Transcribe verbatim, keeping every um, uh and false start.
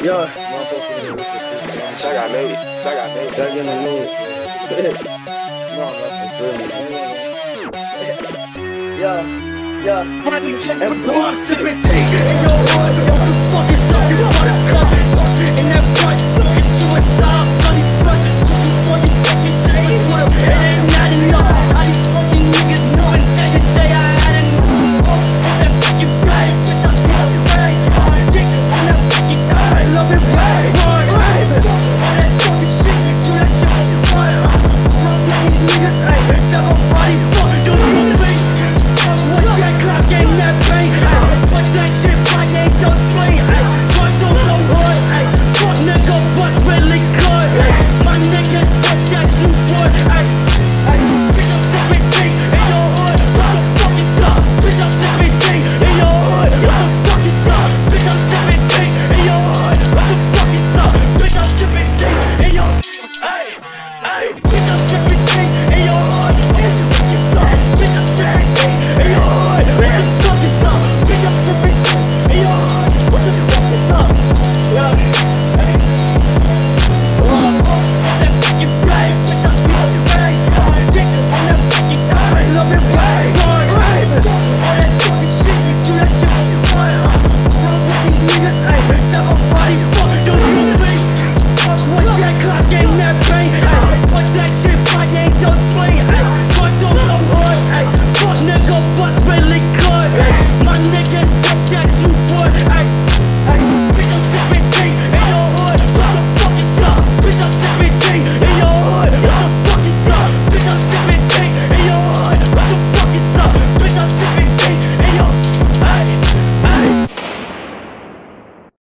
Yeah. Shaq got made it. Shaq got made it. Gotta get in the mood. No, no, Yeah, yeah. And boy, sip it, take it.